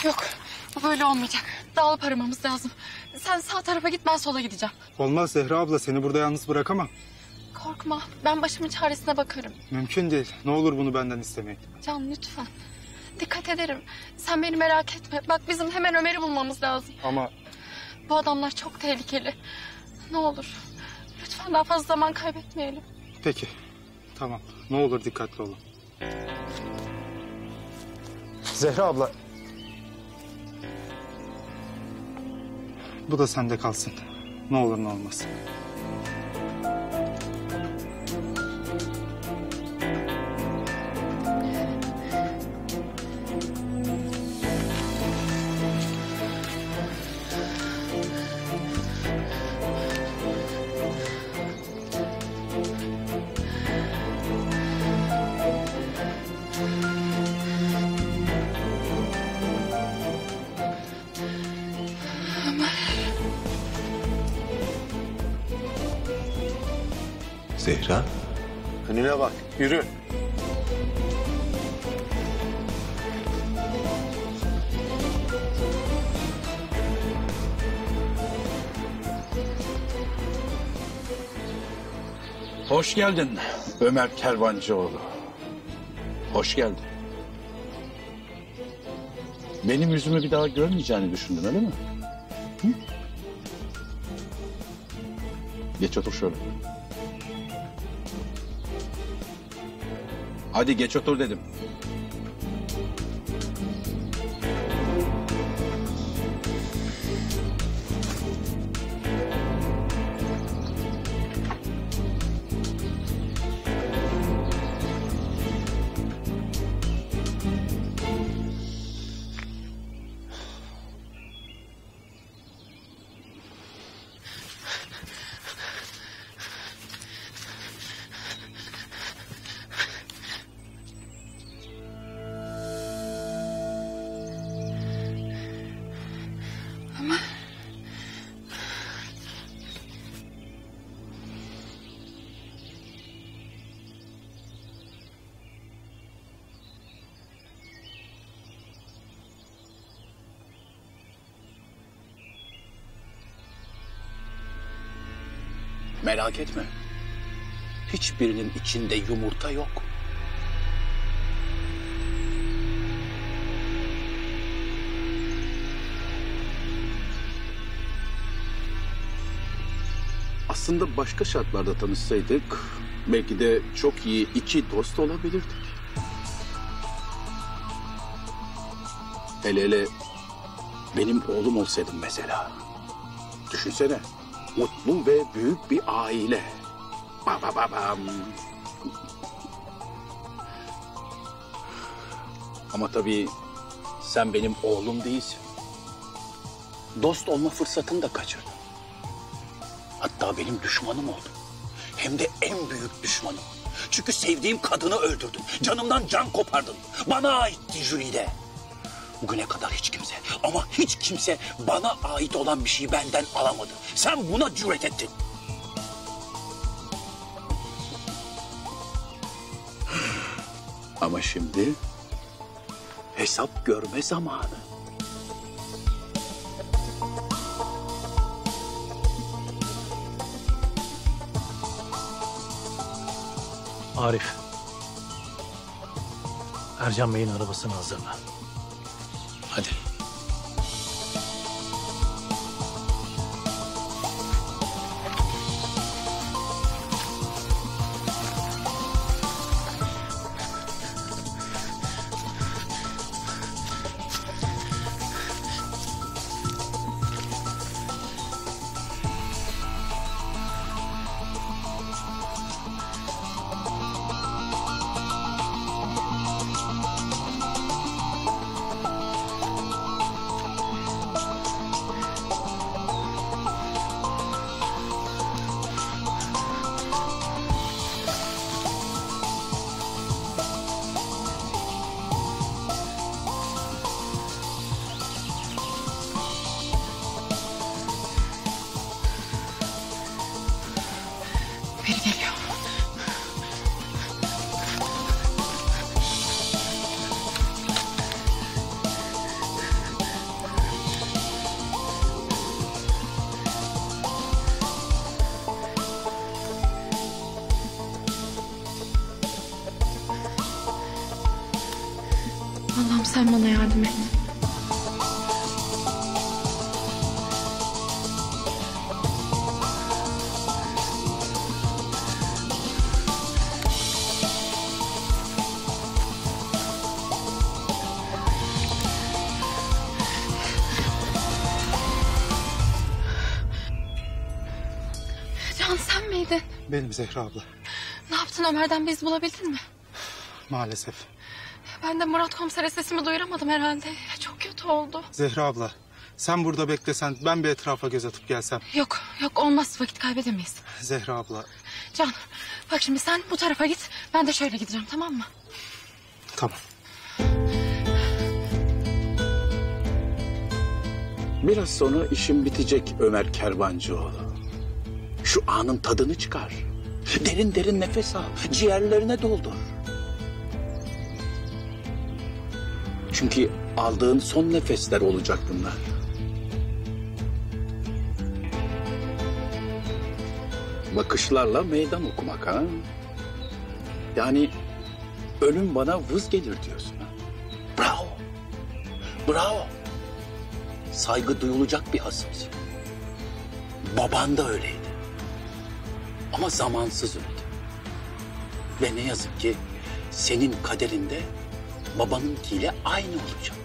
Yok, bu böyle olmayacak. Dağılıp aramamız lazım. Sen sağ tarafa git, ben sola gideceğim. Olmaz Zehra abla, seni burada yalnız bırakamam. Korkma, ben başımın çaresine bakarım. Mümkün değil. Ne olur bunu benden istemeyin. Can lütfen. Dikkat ederim. Sen beni merak etme. Bak bizim hemen Ömer'i bulmamız lazım. Ama Bu adamlar çok tehlikeli. Ne olur. Lütfen daha fazla zaman kaybetmeyelim. peki. Tamam. Ne olur dikkatli olun. Zehra abla. Bu da sende kalsın. Ne olur ne olmaz. Zehra. Önüne bak, yürü. Hoş geldin Ömer Kervancıoğlu. Hoş geldin. Benim yüzümü bir daha görmeyeceğini düşündün öyle mi? Hı? Geç otur şöyle. Hadi geç otur dedim. Merak etme. Hiçbirinin içinde yumurta yok. Aslında başka şartlarda tanışsaydık belki de çok iyi iki dost olabilirdik. Hele hele benim oğlum olsaydın mesela. Düşünsene. Mutlu ve büyük bir aile. Babam. Ama tabii sen benim oğlum değilsin. Dost olma fırsatını da kaçırdın. Hatta benim düşmanım oldun. Hem de en büyük düşmanım. Çünkü sevdiğim kadını öldürdün. Canımdan can kopardın. Bana aitti Jülide. Bugüne kadar hiç kimse ama hiç kimse bana ait olan bir şeyi benden alamadı. Sen buna cüret ettin. Ama şimdi hesap görme zamanı. Arif. Ercan Bey'in arabasını hazırla. Hadi. Allah'ım sen bana yardım et. Can sen miydin? Benim Zehra abla. Ne yaptın, Ömer'den biz bulabildin mi? Maalesef. Ben de Murat komisere sesimi duyuramadım herhalde. Çok kötü oldu. Zehra abla, sen burada beklesen, ben bir etrafa göz atıp gelsem. Yok olmaz, vakit kaybedemeyiz. Zehra abla, Can bak şimdi sen bu tarafa git. Ben de şöyle gideceğim, tamam mı? tamam. Biraz sonra işim bitecek Ömer Kervancıoğlu. Şu anın tadını çıkar. Derin derin nefes al. Ciğerlerine doldur. Çünkü aldığın son nefesler olacak bunlar. Bakışlarla meydan okumak ha. Yani ölüm bana vız gelir diyorsun ha. Bravo. Bravo. Saygı duyulacak bir hasımsın. Baban da öyleydi. Ama zamansız öldü. Ve ne yazık ki senin kaderinde babanınkiyle aynı olacak.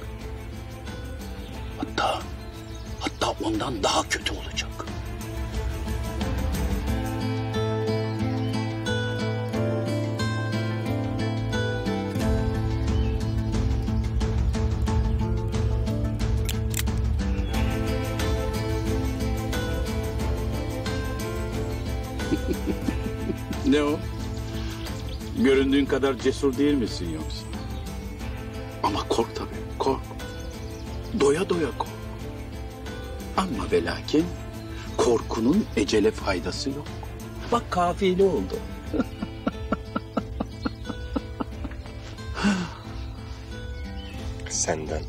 Hatta ondan daha kötü olacak. Ne o? Göründüğün kadar cesur değil misin yoksa? Ama kork tabii, kork. Doya doya kork. Ama ve lakin korkunun ecele faydası yok. Bak kafiyeli oldu. Senden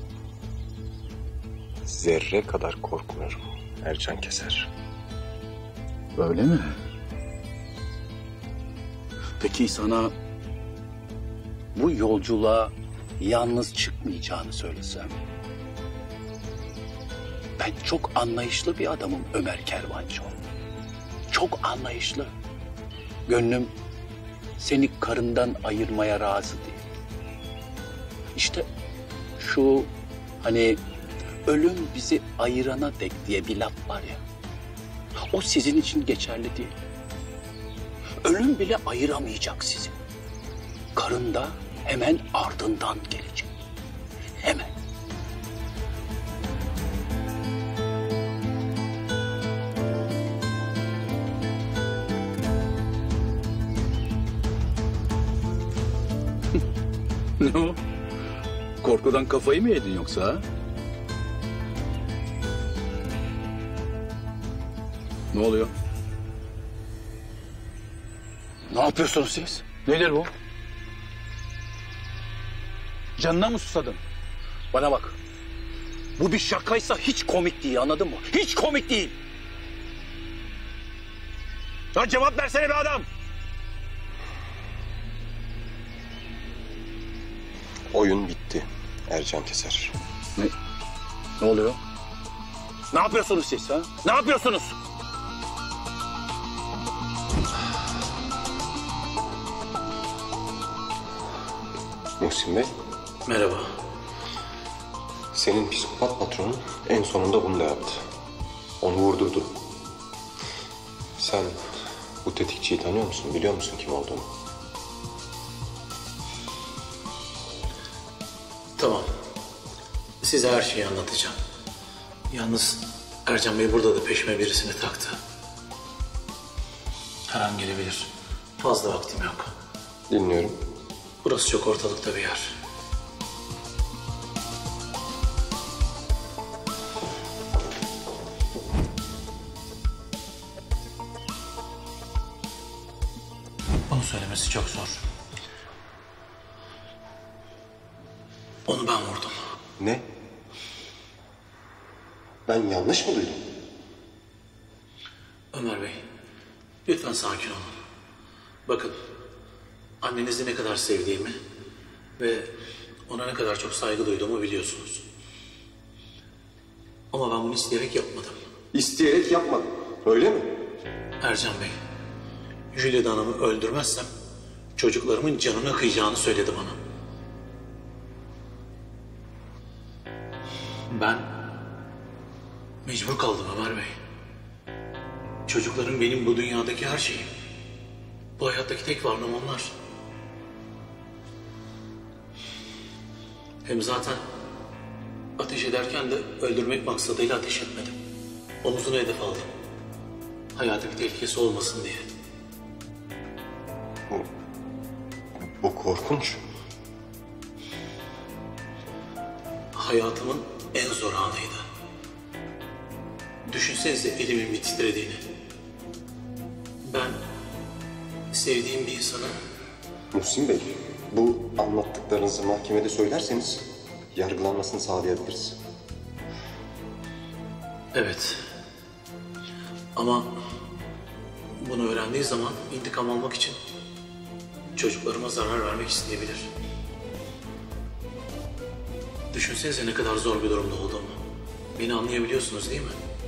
zerre kadar korkmuyorum Ercan Keser. Öyle mi? Peki sana bu yolculuğa yalnız çıkmayacağını söylesem? Ben çok anlayışlı bir adamım Ömer Kervancıoğlu. Çok anlayışlı. Gönlüm seni karından ayırmaya razı değil. İşte şu hani ölüm bizi ayırana dek diye bir laf var ya. O sizin için geçerli değil. Ölüm bile ayıramayacak sizi. Karın da hemen ardından gelecek. Hemen. Ne o? Korkudan kafayı mı yedin yoksa ha? Ne oluyor? Ne yapıyorsunuz siz? Nedir bu? Canına mı susadın? Bana bak. Bu bir şakaysa hiç komik değil, anladın mı? Hiç komik değil. Ya cevap versene be adam. Oyun bitti Ercan Keser. Ne oluyor? Ne yapıyorsunuz siz ha? Ne yapıyorsunuz? Muhsin Bey, Merhaba. senin psikopat patronun en sonunda bunu da yaptı. Onu vurdurdu. Sen bu tetikçiyi tanıyor musun? Biliyor musun kim olduğunu? Tamam. Size her şeyi anlatacağım. Yalnız Ercan Bey burada da peşime birisini taktı. Her an gelebilir. Fazla vaktim yok. Dinliyorum. Burası çok ortalıkta bir yer. Onu söylemesi çok zor. Onu ben vurdum. Ne? Ben yanlış mı duydum? Ömer Bey, lütfen sakin olun. Bakın, annenizi ne kadar sevdiğimi ve Ona ne kadar çok saygı duyduğumu biliyorsunuz. Ama ben bunu isteyerek yapmadım. İsteyerek yapmadın, öyle mi? Ercan Bey, Jülide Hanım'ı öldürmezsem çocuklarımın canına kıyacağını söyledi bana. Ben mecbur kaldım Ömer Bey. Çocuklarım benim bu dünyadaki her şeyim. Bu hayattaki tek varlığım onlar. Hem zaten ateş ederken de öldürmek maksadıyla ateş etmedim. Omuzunu hedef aldım. Hayata bir tehlikesi olmasın diye. Bu korkunç. Hayatımın en zor anıydı. Düşünsenize elimin bir titrediğini. Ben sevdiğim bir insana Muhsin Bey, bu anlattıklarınızı mahkemede söylerseniz yargılanmasını sağlayabiliriz. evet. Ama bunu öğrendiği zaman intikam almak için çocuklarıma zarar vermek isteyebilir. Düşünsenize ne kadar zor bir durumda olduğumu. Beni anlayabiliyorsunuz değil mi?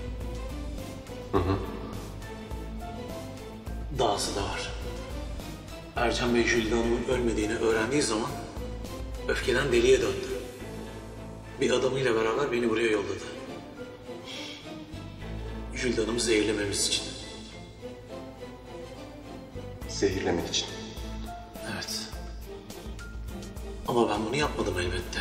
Dahası da var. Ercan Bey Jülide Hanım'ın ölmediğini öğrendiği zaman öfkeden deliye döndü. Bir adamıyla beraber beni buraya yolladı. Jülide Hanım'ı zehirlememiz için. Zehirlemek için. Evet. Ama ben bunu yapmadım elbette.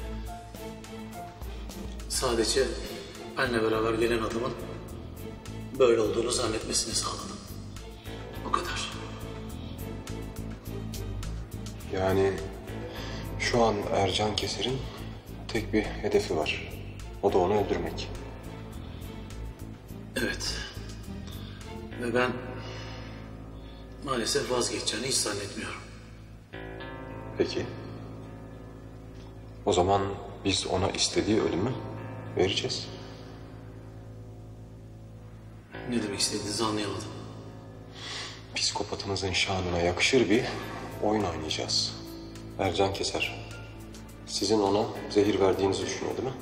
Sadece benimle beraber gelen adamın böyle olduğunu zannetmesini sağladım. O kadar. Yani şu an Ercan Keser'in tek bir hedefi var. O da onu öldürmek. Evet. Ve ben maalesef vazgeçeceğini hiç zannetmiyorum. Peki. O zaman biz ona istediği ölümü vereceğiz. Ne demek istediğinizi anlayamadım. Psikopatımızın şanına yakışır bir oyun oynayacağız. Ercan Keser, sizin ona zehir verdiğinizi düşünüyor değil mi?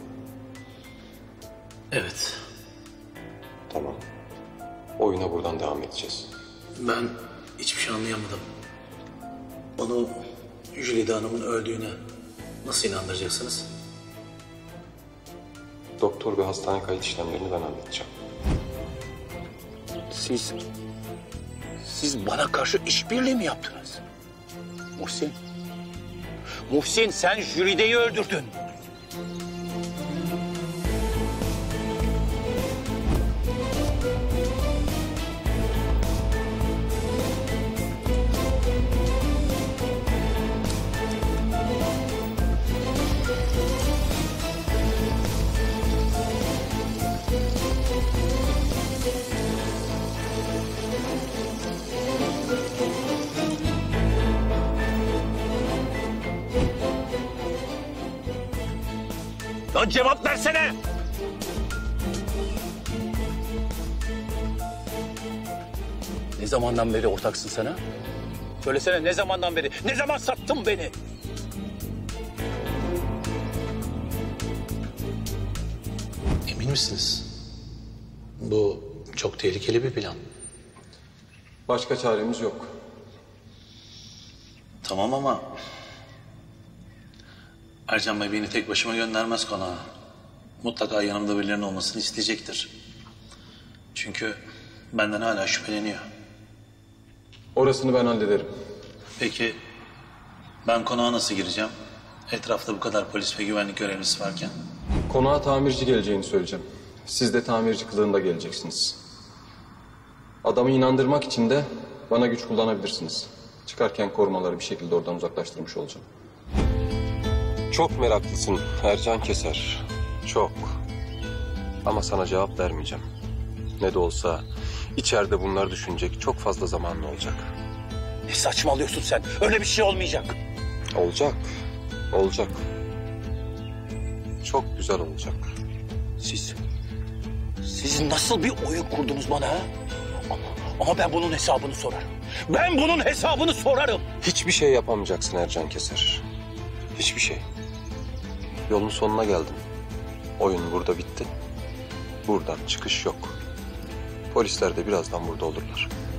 Evet. Tamam. Oyuna buradan devam edeceğiz. Ben hiçbir şey anlayamadım. Onu Jülide Hanım'ın öldüğüne nasıl inandıracaksınız? Doktor ve hastane kayıt işlemlerini ben halledeceğim. Siz bana karşı işbirliği mi yaptınız? Muhsin. Muhsin, sen Jülide'yi öldürdün. Lan cevap versene! Ne zamandan beri ortaksın sen ha? Söylesene, ne zamandan beri? Ne zaman sattın beni? Emin misiniz? Bu çok tehlikeli bir plan. Başka çaremiz yok. Tamam ama Ercan Bey beni tek başıma göndermez konağa. Mutlaka yanımda birilerinin olmasını isteyecektir. Çünkü benden hala şüpheleniyor. Orasını ben hallederim. Peki ben konağa nasıl gireceğim? Etrafta bu kadar polis ve güvenlik görevlisi varken. Konağa tamirci geleceğini söyleyeceğim. Siz de tamirci kılığında geleceksiniz. Adamı inandırmak için de bana güç kullanabilirsiniz. Çıkarken korumaları bir şekilde oradan uzaklaştırmış olacağım. Çok meraklısın Ercan Keser. Çok. Ama sana cevap vermeyeceğim. Ne de olsa içeride bunları düşünecek çok fazla zamanın olacak. Ne saçmalıyorsun sen? Öyle bir şey olmayacak. Olacak. Olacak. Çok güzel olacak. Siz nasıl bir oyun kurdunuz bana ha? Ama ben bunun hesabını sorarım. Ben bunun hesabını sorarım. Hiçbir şey yapamayacaksın Ercan Keser. Hiçbir şey. yolun sonuna geldin. Oyun burada bitti. Buradan çıkış yok. Polisler de birazdan burada olurlar.